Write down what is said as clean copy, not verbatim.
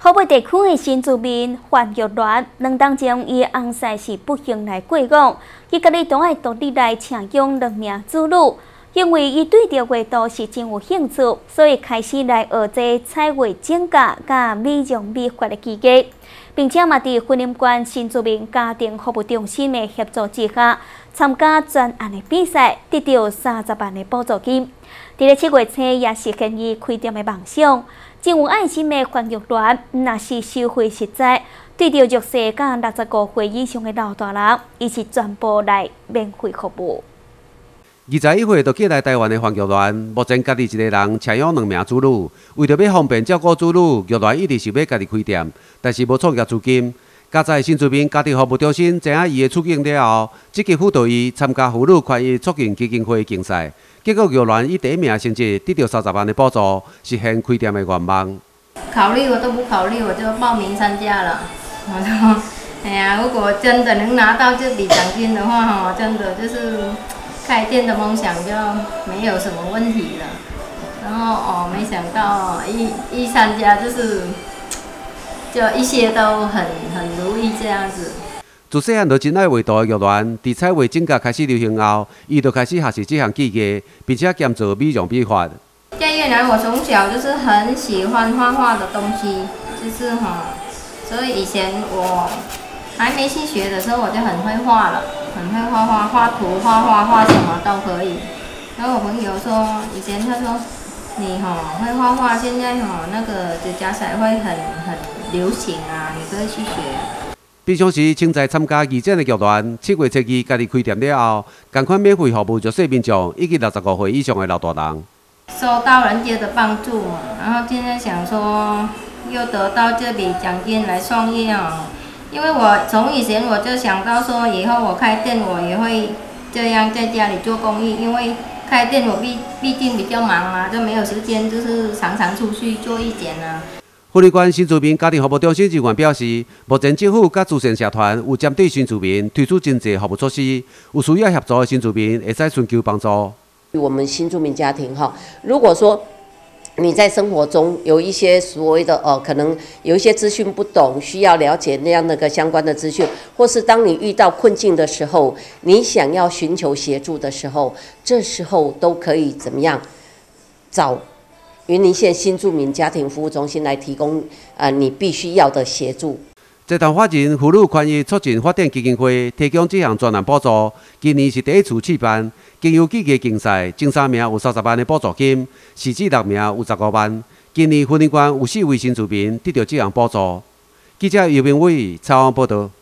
河北地区的新住民范玉鸾2当前伊翁婿是不幸来过港，伊家己都爱独立来请养2名子女，因为伊对着画图是真有兴趣，所以开始来学这彩绘剪甲甲美容美发的技艺，并且嘛伫婚姻关新住民家庭服务中心的协助之下，参加专案的比赛，得到30万的补助金。伫咧7月初也实现伊开店的梦想。真有爱心的范玉鸾，若是收费实在，对着弱势甲65岁以上的老大人，伊是全部来免费服务。 21岁就寄来台湾的范玉鸾，目前家己一个人请养2名子女，为着要方便照顾子女，玉鸾一直想要家己开店，但是无创业资金。加在新住民家庭服务中心知影伊的处境了后，积极辅导伊参加妇女权益促进基金会竞赛。结果玉鸾以第1名的成绩得到30万的补助，实现开店的愿望。 考虑我都不考虑，我就报名参加了。我说，哎呀，如果真的能拿到这笔奖金的话，哈，真的就是开店的梦想就没有什么问题了。然后没想到一参加就一切都很如意这样子。 自细汉就真爱画图的玉鸾，伫彩绘剪甲开始流行后，伊就开始学习这项技艺，并且兼做美容美发。 在越南，我从小就是很喜欢画画的东西，就是所以以前我还没去学的时候，我就很会画了，很会画画，画图、画什么都可以。然后我朋友说，以前他说你会画画，现在那个指甲彩绘很流行啊，你可以去学。 平常时正在参加义展的玉鸾，7月初2家己开店了后，同款免费服务弱势民众以及65岁以上的老大人。 受到人家的帮助嘛，然后现在想说又得到这笔奖金来创业因为我从以前我就想到说，以后我开店我也会这样在家里做公益，因为开店我毕竟比较忙嘛，就没有时间，就是常常出去做义剪啊。 妇女关新住民家庭服务中心人员表示，目前政府甲慈善社团有针对新住民推出真济服务措施，有需要协助的新住民会使寻求帮助。 我们新住民家庭如果说你在生活中有一些所谓的可能有一些资讯不懂，需要了解那个相关的资讯，或是当你遇到困境的时候，你想要寻求协助的时候，这时候都可以怎么样找云林县新住民家庭服务中心来提供你必须要的协助。 财团法人妇女权益促进发展基金会提供这项专案补助，今年是第1次试办，经由技艺竞赛，前3名有30万的补助金，4至6名有15万。今年婚姻关有4位新住民得到这项补助。记者姚明伟采访报道。